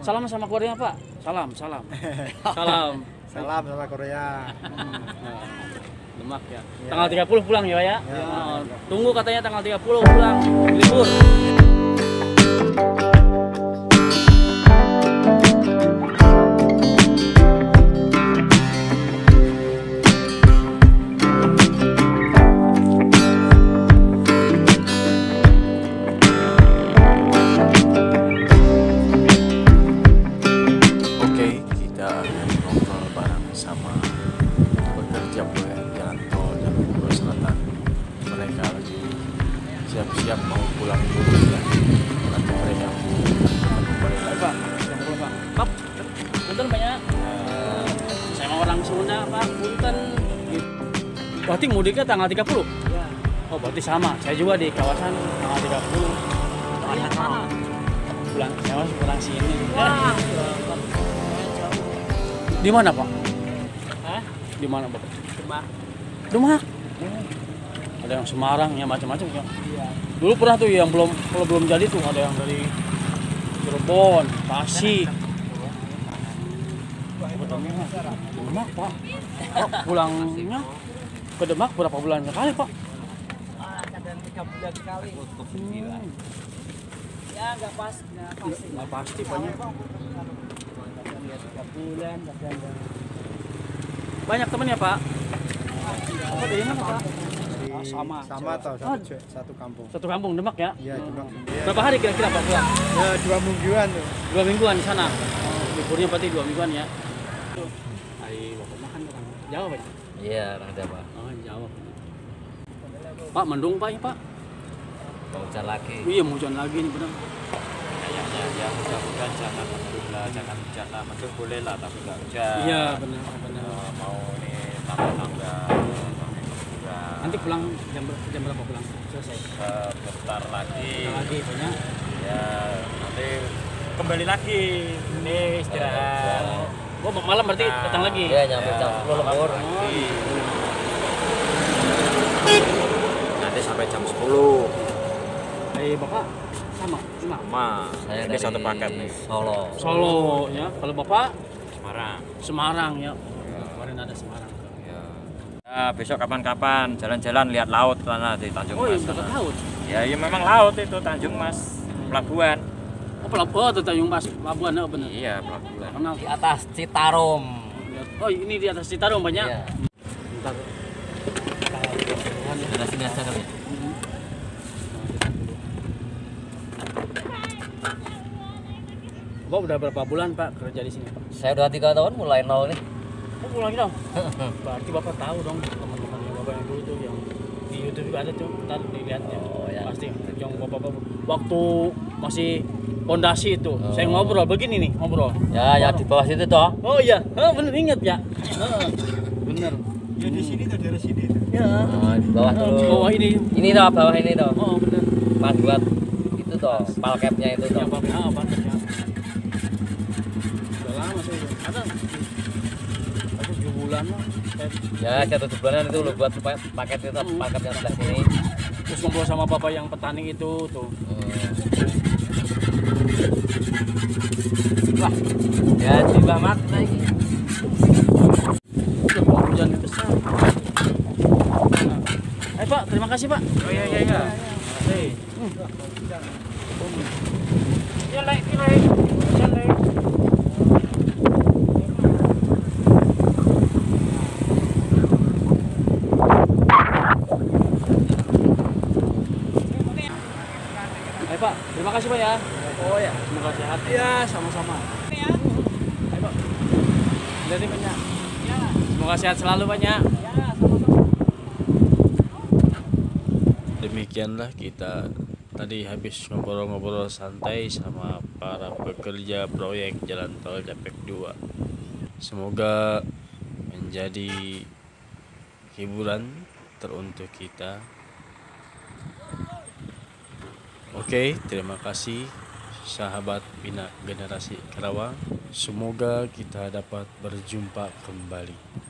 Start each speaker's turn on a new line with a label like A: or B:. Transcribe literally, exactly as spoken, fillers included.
A: Salam sama Korea Pak. Salam, salam. Salam.
B: Salam sama Korea.
A: Demak ya.
B: Ya.
A: Tanggal tiga puluh pulang ya Pak ya.
B: Ya.
A: Oh, tunggu katanya tanggal tiga puluh pulang libur.
C: Siap-siap mau pulang dulu ya. Nanti mereka kembali lagi.
A: Pak, Pak, punten banyak. Saya mau orang Sunda Pak, punten. Berarti mudiknya tanggal tiga puluh?
B: Ya.
A: Oh berarti sama, saya juga di kawasan tanggal tiga puluh. Kawasan mana? Pulang, saya masih pulang sini.
B: Wah,
A: Di mana Pak?
B: Hah?
A: Di mana Pak?
B: Demak.
A: Demak. Ada yang Semarang ya macam-macam ya.
B: Iya.
A: Dulu pernah tuh yang belum kalau belum jadi tuh ada yang dari Cirebon, Tasik. Demak Pak. Oh, pulangnya ke Demak berapa bulan sekali Pak?
B: Ah, kadang tiga bulan sekali.
A: Hmm.
B: Ya nggak pas, nggak pasti.
A: Nggak pasti banyak.
B: Kadang ya tiga bulan, kadang ya.
A: Banyak temen ya Pak? Apa dari mana Pak?
B: Di-
A: sama.
B: Sama atau
A: Oh.
B: satu, satu kampung.
A: Satu kampung Demak ya?
B: Iya, Demak.
A: Berapa hari kira-kira Pak pulang?
B: Ya dua mingguan tuh.
A: Dua mingguan di sana. Oh, liburnya berarti dua mingguan ya. Ayo bapak makan orang Jawa Pak?
D: Iya, orang Jawa.
A: Oh Jawa. Pak mendung Pak ya Pak?
D: Mau hujan lagi.
A: Iya mau hujan lagi nih benar.
C: Kayaknya ya mudah-mudahan jangan mendung lah, jangan hujan lah. Mendung boleh lah tapi nggak hujan.
A: Iya benar benar.
C: Eh, mau nih tambah-tambah.
A: Nanti pulang jam ber- jam berapa pulang? Selesai.
C: Sebentar lagi.
A: Pulang lagi banyak.
C: Ya nanti kembali lagi. Ini istirahat.
A: Oh malam berarti datang lagi.
D: Iya, nyampe jam sepuluh lembur.
C: Lagi. Nanti sampai jam sepuluh.
A: Eh bapak sama cuma
C: Ma,
D: Saya
C: ini
D: dari
C: satu paket nih.
D: Solo.
A: Solo ya. Kalau bapak
C: Semarang.
A: Semarang ya. Kemarin ada Semarang.
C: Ya. Ya, besok kapan-kapan jalan-jalan lihat laut sana di Tanjung
A: Oh iya
C: Mas.
A: dekat
C: sana.
A: laut.
C: Ya, ya memang laut itu Tanjung Mas, pelabuhan.
A: Oh pelabuhan atau Tanjung Mas pelabuhan oh benar.
C: Iya, pelabuhan.
A: Kenal.
D: Di atas Citarum.
A: Oh ini di atas Citarum banyak.
D: Iya.
A: Bentar.
D: Dari sini aja kali.
A: Bapak udah berapa bulan Pak kerja di sini Pak?
D: Saya udah tiga tahun mulai nol nih.
A: Oh pulang dong. Berarti Bapak tahu dong teman-teman yang Bapak yang dulu tuh yang di YouTube juga ada tuh, ntar dilihatnya.
D: Oh, ya.
A: Pasti yang Bapak waktu masih pondasi itu.
D: Oh.
A: Saya ngobrol begini nih, ngobrol.
D: Ya, ya di bawah situ toh.
A: Oh iya, oh, bener inget ya. Heeh. Bener.
B: Ya di sini tuh daerah sini tuh.
A: Ya.
D: Oh, di bawah
A: Oh,
D: tuh.
A: di bawah ini.
D: Ini toh, bawah ini toh.
A: Oh bener.
D: Pas buat itu toh, palkepnya itu
A: Ya
D: toh.
A: Bapak, ah, Bapak ya. Udah lama saya itu. Ada satu tujuh bulan lah. Saya
D: Ya, satu bulanan itu loh buat pa- paket itu
A: Hmm.
D: palkep yang sebelah sini.
A: terus ngobrol sama Bapak yang petani itu tuh.
D: Wah, ya di banget lagi.
A: Udah mau hujan besar. Nah. Eh Pak, terima kasih Pak.
C: Oh iya iya iya.
A: Hey.
C: Ya lek lek. Ya lek.
A: Eh Pak, terima kasih Pak ya.
B: Oh ya.
A: Semoga sehat.
B: Ya sama-sama.
A: Eh Pak. Jadi banyak. Ya. Semoga sehat selalu banyak.
B: Ya sama-sama.
C: Demikianlah kita tadi habis ngobrol-ngobrol santai sama para pekerja proyek jalan tol Japek dua. Semoga menjadi hiburan teruntuk kita. Oke, terima kasih sahabat Bina Generasi Karawang. Semoga kita dapat berjumpa kembali.